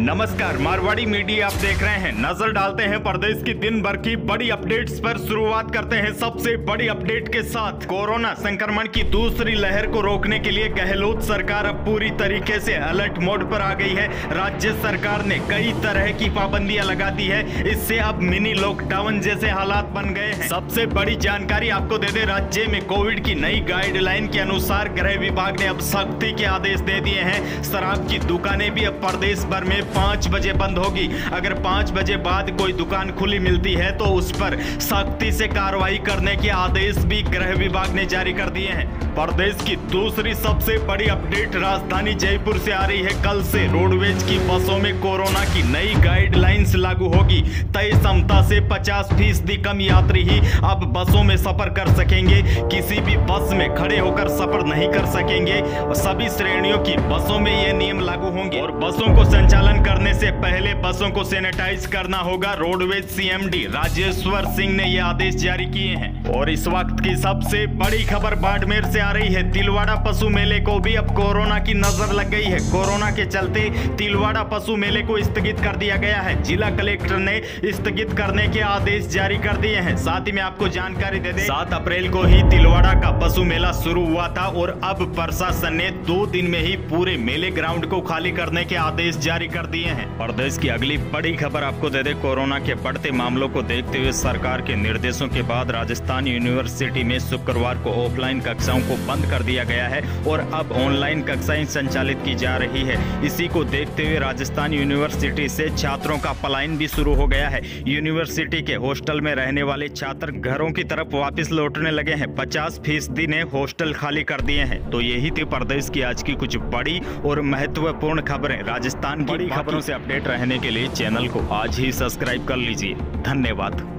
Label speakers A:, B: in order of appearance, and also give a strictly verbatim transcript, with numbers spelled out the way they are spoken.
A: नमस्कार, मारवाड़ी मीडिया आप देख रहे हैं। नजर डालते हैं प्रदेश की दिन भर की बड़ी अपडेट्स पर। शुरुआत करते हैं सबसे बड़ी अपडेट के साथ। कोरोना संक्रमण की दूसरी लहर को रोकने के लिए गहलोत सरकार अब पूरी तरीके से अलर्ट मोड पर आ गई है। राज्य सरकार ने कई तरह की पाबंदियां लगा दी है। इससे अब मिनी लॉकडाउन जैसे हालात बन गए हैं। सबसे बड़ी जानकारी आपको दे दे, राज्य में कोविड की नई गाइडलाइन के अनुसार गृह विभाग ने अब सख्ती के आदेश दे दिए हैं। शराब की दुकानें भी अब प्रदेश भर में पाँच बजे बंद होगी। अगर पाँच बजे बाद कोई दुकान खुली मिलती है तो उस पर सख्ती से कार्रवाई करने के आदेश भी गृह विभाग ने जारी कर दिए हैं। प्रदेश की दूसरी सबसे बड़ी अपडेट राजधानी जयपुर से आ रही है। कल से रोडवेज की बसों में कोरोना की नई गाइडलाइंस लागू होगी। तय क्षमता से पचास फीसदी कम यात्री ही अब बसों में सफर कर सकेंगे। किसी भी बस में खड़े होकर सफर नहीं कर सकेंगे। सभी श्रेणियों की बसों में ये नियम लागू होंगे और बसों को संचालन करने से पहले बसों को सैनिटाइज करना होगा। रोडवेज सीएमडी राजेश्वर सिंह ने ये आदेश जारी किए हैं। और इस वक्त की सबसे बड़ी खबर बाड़मेर से आ रही है। तिलवाड़ा पशु मेले को भी अब कोरोना की नजर लग गई है। कोरोना के चलते तिलवाड़ा पशु मेले को स्थगित कर दिया गया है। जिला कलेक्टर ने स्थगित करने के आदेश जारी कर दिए हैं। साथ ही में आपको जानकारी दे दें, सात अप्रैल को ही तिलवाड़ा का पशु मेला शुरू हुआ था और अब प्रशासन ने दो दिन में ही पूरे मेले ग्राउंड को खाली करने के आदेश जारी कर दिए हैं। प्रदेश की अगली बड़ी खबर आपको दे दे, कोरोना के बढ़ते मामलों को देखते हुए सरकार के निर्देशों के बाद राजस्थान यूनिवर्सिटी में शुक्रवार को ऑफलाइन कक्षाओं को बंद कर दिया गया है और अब ऑनलाइन कक्षाएं संचालित की जा रही है। इसी को देखते हुए राजस्थान यूनिवर्सिटी से छात्रों का पलायन भी शुरू हो गया है। यूनिवर्सिटी के हॉस्टल में रहने वाले छात्र घरों की तरफ वापस लौटने लगे हैं। पचास फीसदी ने हॉस्टल खाली कर दिए हैं। तो यही थी प्रदेश की आज की कुछ बड़ी और महत्वपूर्ण खबरें। राजस्थान की बड़ी खबरों से अपडेट रहने के लिए चैनल को आज ही सब्सक्राइब कर लीजिए। धन्यवाद।